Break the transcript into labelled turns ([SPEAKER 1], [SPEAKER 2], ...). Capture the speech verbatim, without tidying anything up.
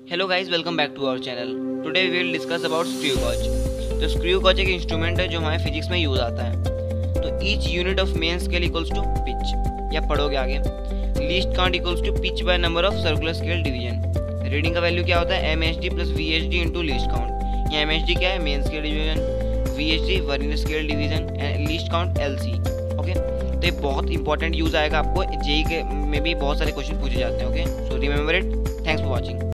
[SPEAKER 1] Hello guys, welcome back to our channel. Today we will discuss about screw gauge. तो screw gauge एक instrument है जो हमारे physics में यूज आता है। तो each unit of main scale equals to pitch, या पढ़ोगे आगे, least count equals to pitch by number of circular scale division. Reading का वैल्यू क्या होता है? M H D plus V H D into least count. या M H D क्या है? Main scale division, V H D vernier scale division, and least count L C. Okay, तो ये बहुत इंपॉर्टेंट यूज आएगा आपको। जेई के में भी बहुत सारे क्वेश्चन पूछे जाते हैं। Okay, so remember it. Thanks for watching.